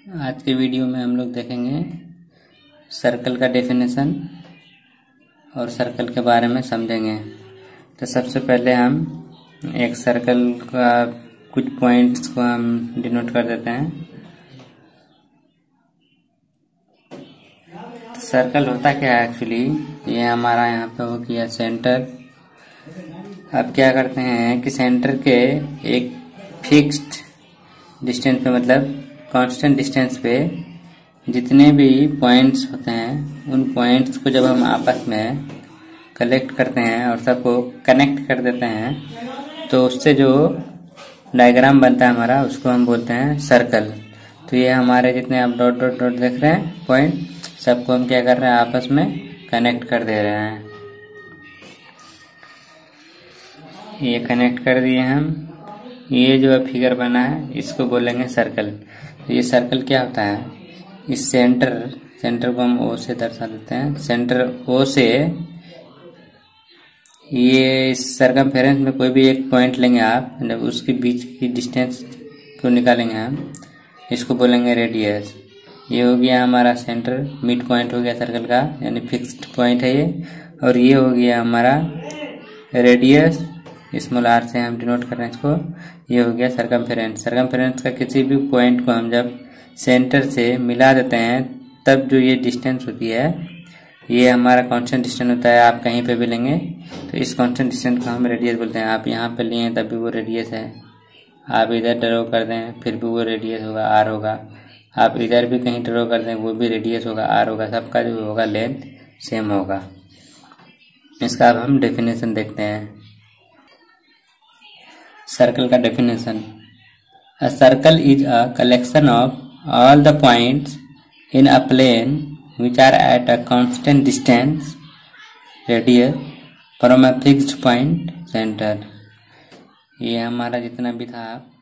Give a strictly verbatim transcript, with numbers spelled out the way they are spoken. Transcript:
आज के वीडियो में हम लोग देखेंगे सर्कल का डेफिनेशन और सर्कल के बारे में समझेंगे। तो सबसे पहले हम एक सर्कल का कुछ पॉइंट्स को हम डिनोट कर देते हैं। तो सर्कल होता क्या है एक्चुअली, ये हमारा यहाँ पे हो गया सेंटर। अब क्या करते हैं कि सेंटर के एक फिक्स्ड डिस्टेंस पे, मतलब कांस्टेंट डिस्टेंस पे जितने भी पॉइंट्स होते हैं उन पॉइंट्स को जब हम आपस में कलेक्ट करते हैं और सबको कनेक्ट कर देते हैं तो उससे जो डायग्राम बनता है हमारा, उसको हम बोलते हैं सर्कल। तो ये हमारे जितने आप डॉट डॉट डॉट देख रहे हैं पॉइंट, सबको हम क्या कर रहे हैं, आपस में कनेक्ट कर दे रहे हैं। ये कनेक्ट कर दिए हम। ये जो फिगर बना है इसको बोलेंगे सर्कल। तो ये सर्कल क्या होता है, इस सेंटर सेंटर को हम ओ से दर्शा देते हैं। सेंटर ओ से ये इस सरकमफेरेंस में कोई भी एक पॉइंट लेंगे आप, जब उसके बीच की डिस्टेंस को निकालेंगे हम, इसको बोलेंगे रेडियस। ये हो गया हमारा सेंटर, मिड पॉइंट हो गया सर्कल का, यानी फिक्स्ड पॉइंट है ये। और ये हो गया हमारा रेडियस, स्मॉल आर से हम डिनोट कर रहे हैं इसको। ये हो गया सरकमफेरेंस। सरकमफेरेंस का किसी भी पॉइंट को हम जब सेंटर से मिला देते हैं तब जो ये डिस्टेंस होती है, ये हमारा कांस्टेंट डिस्टेंस होता है। आप कहीं पे भी लेंगे तो इस कांस्टेंट डिस्टेंस को हम रेडियस बोलते हैं। आप यहाँ पे लिए हैं तब भी वो रेडियस है। आप इधर ड्रॉ कर दें फिर भी वो रेडियस होगा, आर होगा। आप इधर भी कहीं ड्रॉ कर दें वो भी रेडियस होगा, आर होगा। सबका जो होगा लेंथ सेम होगा। इसका अब हम डेफिनेशन देखते हैं। सर्कल का definition, a circle is a collection of all the points in a plane which are at a constant distance radius from a fixed point center। ये हमारा जितना भी था